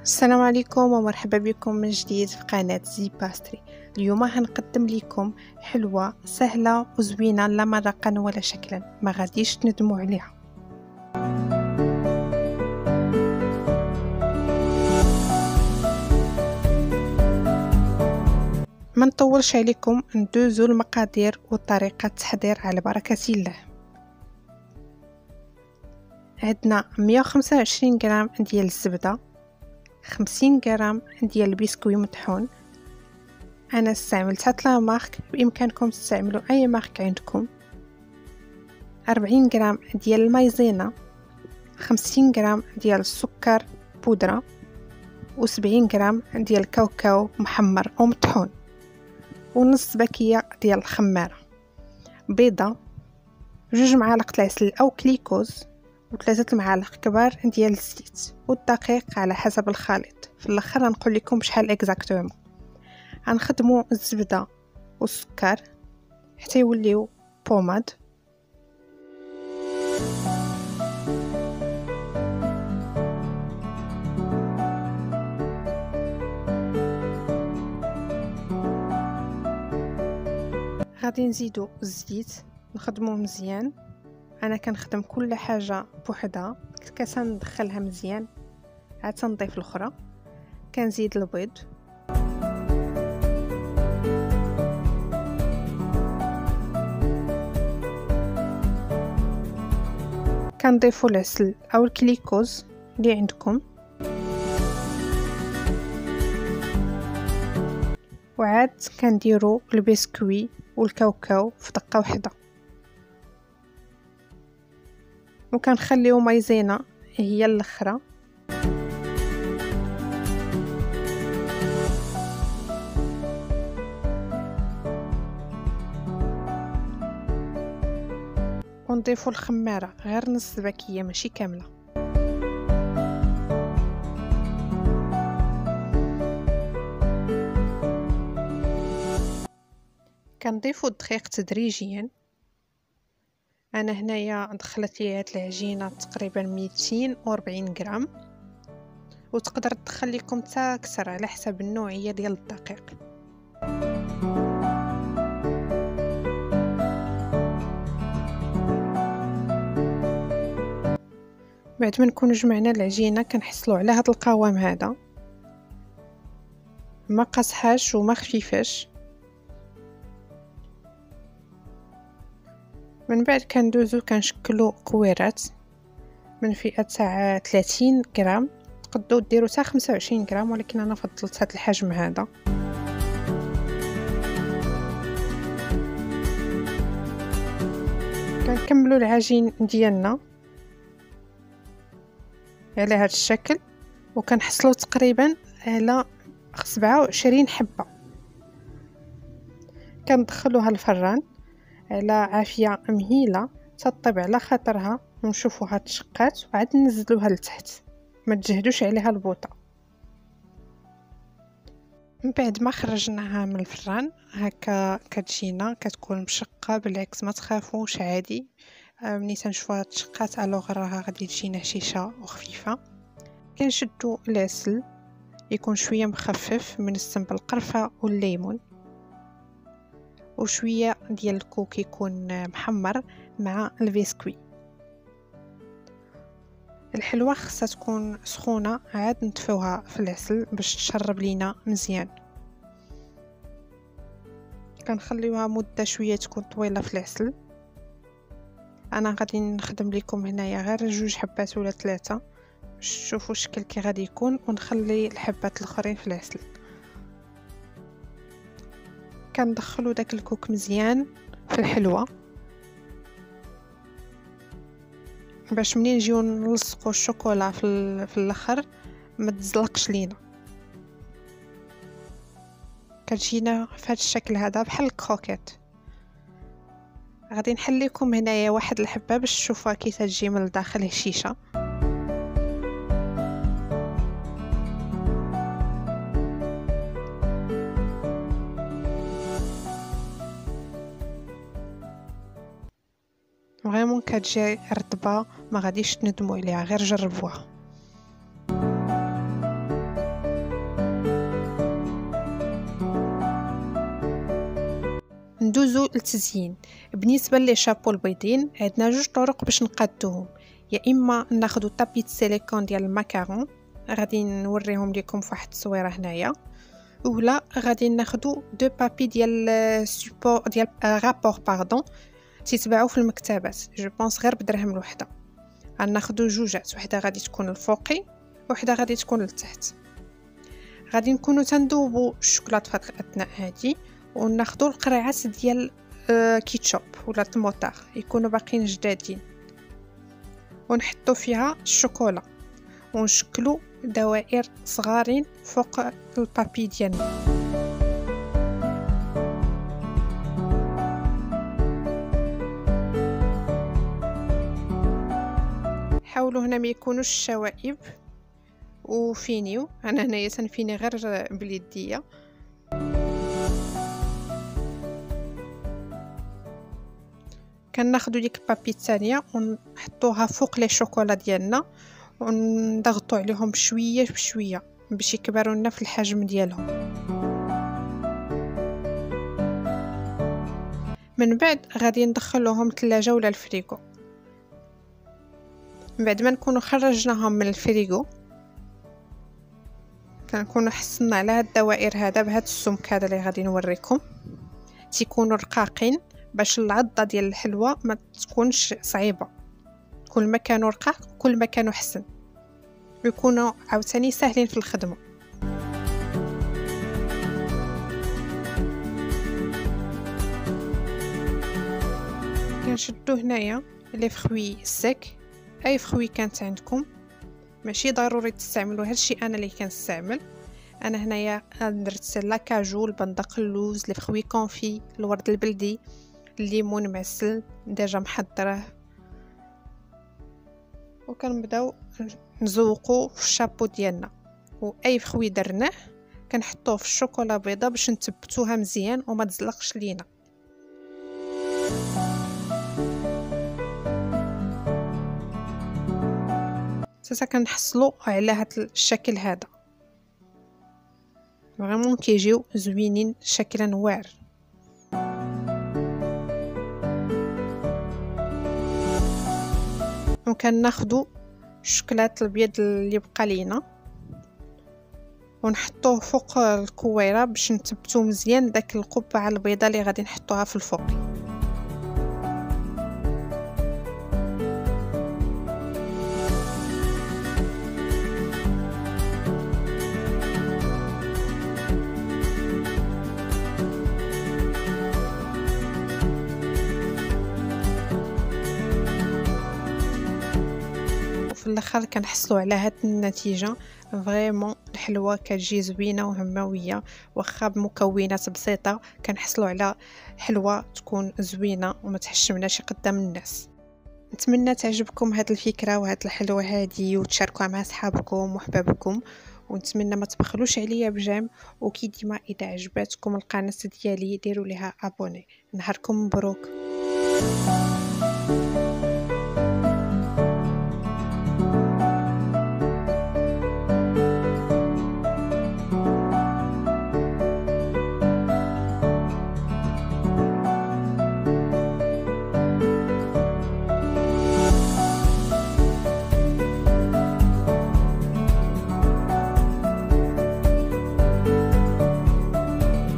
السلام عليكم ومرحبا بكم من جديد في قناة زي باستري. اليوم هنقدم لكم حلوة سهلة وزوينة، لا مرقا ولا شكلا، ما غاديش تندموا عليها. ما نطولش عليكم، ندوزو المقادير وطريقة التحضير على بركة الله. عندنا 125 غرام ديال الزبدة، 50 غرام ديال البسكوي مطحون. انا استعملت لا مارك، بامكانكم تستعملوا اي مارك عندكم. 40 غرام ديال المايزينا، 50 غرام ديال السكر بودرة، و70 غرام ديال الكاوكاو محمر او مطحون، ونص باكية ديال الخمارة، بيضة، 2 معالق العسل او كليكوز، و3 معالق كبار ديال الزيت، والدقيق على حسب الخليط. في الاخر غنقول لكم شحال اكزاكتومون. غنخدموا الزبده والسكر حتى يوليو بوماد. غادي نزيدو الزيت نخدموه مزيان. انا كنخدم كل حاجه بوحدها، الكاسه ندخلها مزيان عاد تنضيف الاخرى. كنزيد البيض، كنضيفوا العسل او الكليكوز اللي عندكم، وعاد كنديروا البسكوي والكاوكاو في دقه واحده، وكنخليو مايزينا هي الاخرى. ونضيفوا الخماره غير نص باكيه ماشي كامله. كنضيفوا الدقيق تدريجيا. انا هنايا دخلت لي هاد العجينه تقريبا 240 غرام، وتقدر تدخل لكم حتى اكثر على حسب النوعيه ديال الدقيق. بعد ما نكونوا جمعنا العجينه كنحصلوا على هذا القوام هذا، ما قصحاش وما خفيفاش. من بعد كندوزو كنشكلوا كويرات من فئه تاع 30 غرام، تقدروا ديروا حتى 25 غرام، ولكن انا فضلت هذا الحجم هذا. كنكملوا العجين ديالنا على هذا الشكل، وكنحصلوا تقريبا على 27 حبه. كندخلوها الفران على عافيه مهيله تطيب على خاطرها، ونشوفوها تشقات، وعاد ننزلوها لتحت، ما تجهدوش عليها البوطه. من بعد ما خرجناها من الفران هكا كتجينا كتكون مشقه، بالعكس ما تخافوش عادي. ملي تنشوفوها تشقات الوغ راها غادي تجينا هشيشه وخفيفه. كنشدو العسل يكون شويه مخفف من السم بالقرفه والليمون، وشويه ديال الكوك يكون محمر مع البسكوي. الحلوه خصها تكون سخونه، عاد نطفيوها في العسل باش تشرب لينا مزيان. كنخليوها مده شويه تكون طويله في العسل. انا غادي نخدم لكم هنايا غير 2 حبات ولا 3 باش تشوفوا الشكل كي غادي يكون، ونخلي الحبات الاخرين في العسل. كندخلوا داك الكوك مزيان في الحلوه باش منين نجيو نلصقوا الشوكولا في الاخر ما تزلقش لينا. كتجينا في هذا الشكل هذا بحال الكروكيت. غادي نحل لكم هنايا واحد الحبه باش تشوفوها كي تجي من الداخل هشيشه. فريمون كتجي رطبه، ما غاديش تندموا عليها، غير جربوها. ندوزو للتزيين. بالنسبه لي شابو البيضين عندنا جوج طرق باش نقادوهم، يا اما ناخذ طابي سيليكون ديال الماكارون، غادي نوريهم لكم فواحد التصويره هنايا، ولا غادي ناخذ دو بابي ديال سوبور ديال رابور تيتباعوا في المكتبات، جو بونس غير بدرهم الوحده. غناخذ جوجات، وحده غادي تكون الفوقي وحده غادي تكون لتحت. غادي نكونوا تندوبوا الشوكولاط في هذه الاثناء هذه، وناخذوا القرعات ديال كيتشوب ولا الموطار يكونوا باقيين جدادين، ونحطوا فيها الشوكولا ونشكلوا دوائر صغارين فوق البابي ديالنا. حاولوا هنا ما يكونوش الشوائب وفينيو. انا هنايا تنفيني غير باليديه. كناخذوا ديك البابي الثانيه ونحطوها فوق لي شوكولا ديالنا، ونضغطوا عليهم بشويه بشويه باش يكبروا لنا في الحجم ديالهم. من بعد غادي ندخلوهم الثلاجه ولا الفريغو. من بعد ما نكونوا خرجناهم من الفريغو كنكونوا حسنا على هاد الدوائر هذا بهذا السمك هذا اللي غادي نوريكم، تيكونوا رقاقين باش العضه ديال الحلوى ما تكونش صعيبه. كل ما كانوا رقاق كل ما كانوا حسن، يكونوا عاوتاني ساهلين في الخدمه. كنشدو هنايا لي فخوي سك، اي فخوي كانت عندكم، ماشي ضروري تستعملوا هادشي انا اللي كنستعمل. انا هنايا درت لاكاجو، البندق، اللوز، لي فخوي كونفي، الورد البلدي، الليمون معسل ديجا محضره، وكنبداو نزوقوا في الشابو ديالنا. واي فخوي درناه كنحطوه في الشوكولا بيضه باش نثبتوها مزيان وما تزلقش لينا. سا كنحصلوا على هذا الشكل هذا، فريمون كيجيو زوينين شكلا واعر. وكناخذوا الشوكولات الابيض اللي بقى لينا ونحطوه فوق الكويره باش نثبتو مزيان داك القبعه البيضاء اللي غادي نحطوها في الفوق. في الاخر كنحصلوا على هاد النتيجه. فريمون الحلوى كتجي زوينه وهمويه، واخا بمكونات بسيطه كنحصلوا على حلوى تكون زوينه وما تحشمناش قدام الناس. نتمنى تعجبكم هاد الفكره وهاد الحلوى هادي وتشاركوها مع صحابكم وحبابكم، ونتمنى ما تبخلوش عليا بجام. وكي ديما اذا عجبتكم القناه ديالي ديروا ليها ابوني. نهاركم مبروك.